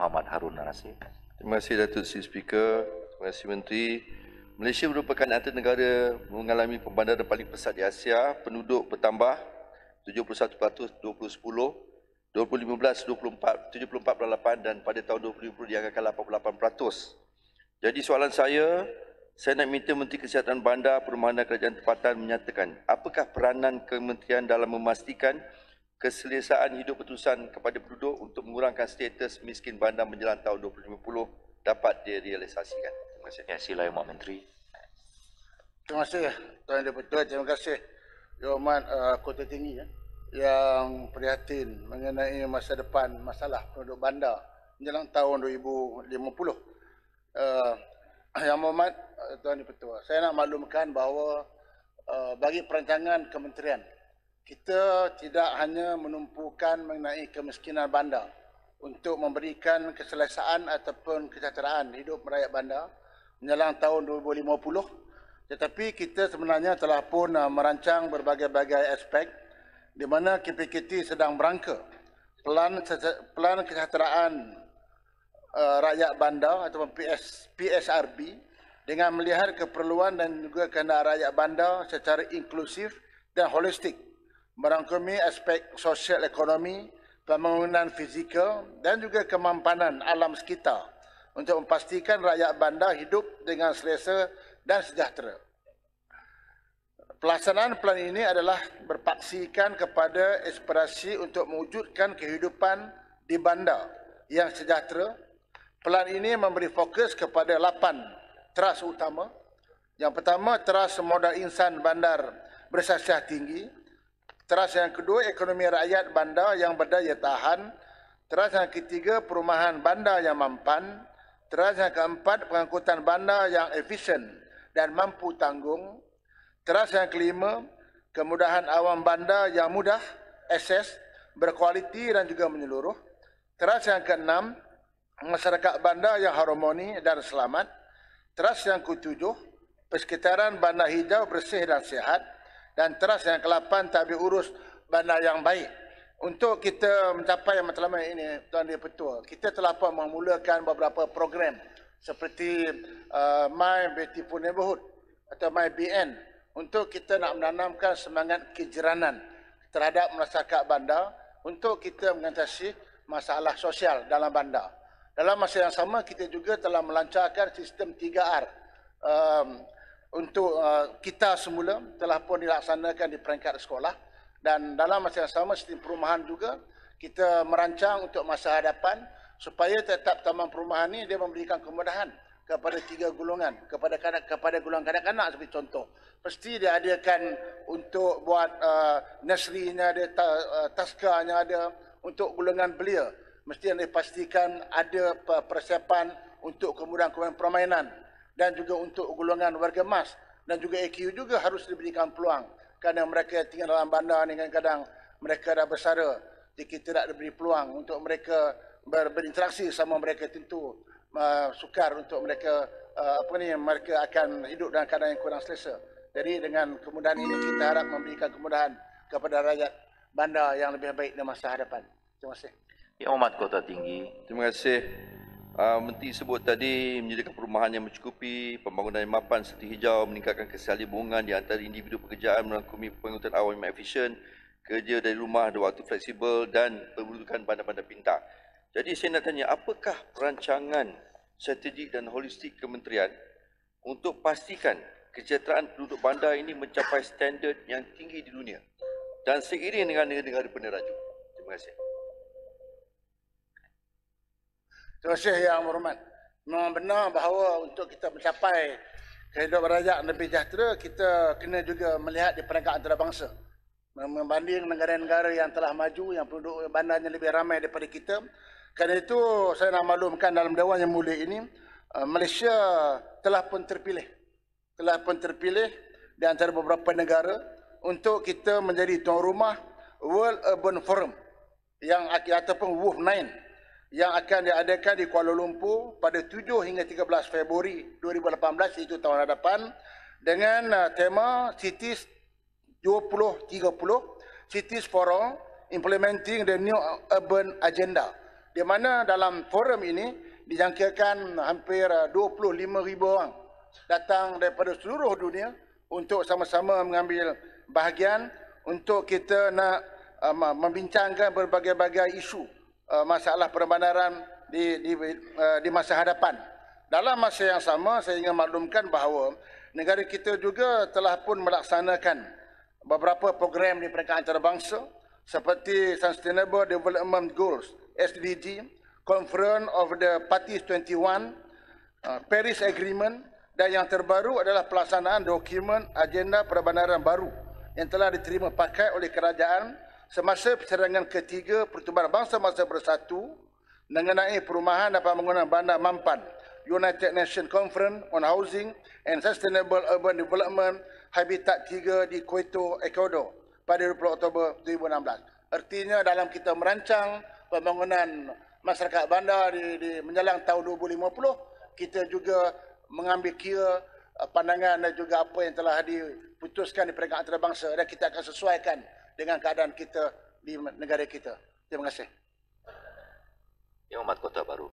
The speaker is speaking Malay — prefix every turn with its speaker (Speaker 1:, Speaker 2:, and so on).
Speaker 1: Muhammad Harun Nasir.
Speaker 2: Terima kasih Datuk Seri Speaker. Terima kasih Menteri. Malaysia merupakan antara negara mengalami pembandaran paling pesat di Asia. Penduduk bertambah 71% 2010, 2015 74.8 dan pada tahun 2020 dianggarkan 88%. Jadi soalan saya nak minta Menteri Kesihatan Bandar, Perumahan dan Kerajaan Tempatan menyatakan apakah peranan kementerian dalam memastikan keselesaan hidup berterusan kepada penduduk untuk mengurangkan status miskin bandar menjelang tahun 2050 dapat direalisasikan. Terima kasih.
Speaker 1: Ya, sila Yang Menteri.
Speaker 3: Terima kasih Tuan Deputy. Terima kasih Yang Hormat Kota Tinggi yang prihatin mengenai masa depan masalah penduduk bandar menjelang tahun 2050. Yang Hormat Tuan Deputy, saya nak maklumkan bahawa bagi perancangan kementerian, kita tidak hanya menumpukan mengenai kemiskinan bandar untuk memberikan keselesaan ataupun kesejahteraan hidup rakyat bandar menjelang tahun 2050, tetapi kita sebenarnya telah pun merancang berbagai-bagai aspek di mana KPKT sedang berangka pelan kesejahteraan rakyat bandar ataupun PSRB dengan melihat keperluan dan juga kehendak rakyat bandar secara inklusif dan holistik, merangkumi aspek sosial ekonomi, pembangunan fizikal dan juga kemampanan alam sekitar untuk memastikan rakyat bandar hidup dengan selesa dan sejahtera. Pelaksanaan plan ini adalah berpaksikan kepada aspirasi untuk mewujudkan kehidupan di bandar yang sejahtera. Plan ini memberi fokus kepada 8 teras utama. Yang pertama, teras modal insan bandar bersasiah tinggi. Teras yang kedua, ekonomi rakyat bandar yang berdaya tahan. Teras yang ketiga, perumahan bandar yang mampan. Teras yang keempat, pengangkutan bandar yang efisien dan mampu tanggung. Teras yang kelima, kemudahan awam bandar yang mudah akses, berkualiti dan juga menyeluruh. Teras yang keenam, masyarakat bandar yang harmoni dan selamat. Teras yang ketujuh, persekitaran bandar hijau, bersih dan sihat. Dan teras yang ke-8, tabir urus bandar yang baik. Untuk kita mencapai matlamat ini, Tuan Deputy, kita telah pun memulakan beberapa program seperti My Beautiful Neighborhood atau My BN untuk kita nak menanamkan semangat kejiranan terhadap masyarakat bandar untuk kita mengatasi masalah sosial dalam bandar. Dalam masa yang sama, kita juga telah melancarkan sistem 3R untuk kita semula telah pun dilaksanakan di peringkat sekolah, dan dalam masa yang sama sistem perumahan juga kita merancang untuk masa hadapan supaya tetap taman perumahan ini dia memberikan kemudahan kepada 3 golongan, kepada golongan kanak-kanak seperti contoh. Pasti dia adakan untuk buat nursery-nya ada, taska-nya ada, untuk golongan belia mesti dipastikan ada persiapan untuk kemudahan-kemudahan permainan, dan juga untuk golongan warga emas dan juga AQ juga harus diberikan peluang kerana mereka tinggal dalam bandar ni kadang-kadang mereka dah bersara, jadi kita tidak diberi peluang untuk mereka berinteraksi sama mereka, tentu sukar untuk mereka mereka akan hidup dalam keadaan yang kurang selesa. Jadi dengan kemudahan ini kita harap memberikan kemudahan kepada rakyat bandar yang lebih baik dalam masa hadapan. Terima kasih.
Speaker 1: Yang Hormat Kota Tinggi.
Speaker 2: Terima kasih. Menteri sebut tadi menyediakan perumahan yang mencukupi, pembangunan yang mapan serta hijau, meningkatkan kesalibungan di antara individu pekerjaan, merangkumi pengangkutan awam yang efisien, kerja dari rumah, ada waktu fleksibel dan perburukan bandar-bandar pintar. Jadi saya nak tanya, apakah perancangan strategik dan holistik kementerian untuk pastikan kesejahteraan penduduk bandar ini mencapai standard yang tinggi di dunia dan seiring dengan negara-negara peneraju? Terima kasih.
Speaker 3: Terima kasih Yang Hormat. Memang benar bahawa untuk kita mencapai kehidupan rakyat yang lebih sejahtera, kita kena juga melihat di peringkat antarabangsa. Membanding negara-negara yang telah maju, yang penduduk bandarnya lebih ramai daripada kita. Kerana itu saya nak maklumkan dalam Dewan Yang Mulia ini, Malaysia telah pun terpilih. Telah pun terpilih di antara beberapa negara untuk kita menjadi tuan rumah World Urban Forum yang ataupun WUF9 yang akan diadakan di Kuala Lumpur pada 7 hingga 13 Februari 2018, iaitu tahun hadapan, dengan tema Cities 2030, Cities for All, Implementing the New Urban Agenda. di mana dalam forum ini dijangkakan hampir 25,000 orang datang daripada seluruh dunia untuk sama-sama mengambil bahagian untuk kita nak membincangkan berbagai-bagai isu masalah perbandaran di masa hadapan. Dalam masa yang sama, saya ingin maklumkan bahawa negara kita juga telah pun melaksanakan beberapa program di peringkat antarabangsa seperti Sustainable Development Goals (SDG), Conference of the Parties 21, Paris Agreement, dan yang terbaru adalah pelaksanaan dokumen agenda perbandaran baru yang telah diterima pakai oleh kerajaan semasa persidangan ketiga Pertubuhan Bangsa-Bangsa Bersatu mengenai perumahan dan pembangunan bandar mampan United Nations Conference on Housing and Sustainable Urban Development Habitat 3 di Quito, Ecuador pada 20 Oktober 2016. Artinya dalam kita merancang pembangunan masyarakat bandar di menjelang tahun 2050, kita juga mengambil kira pandangan dan juga apa yang telah diputuskan di peringkat antarabangsa dan kita akan sesuaikan dengan keadaan kita di negara kita. Terima kasih.
Speaker 1: Yang Amat Kota Baru.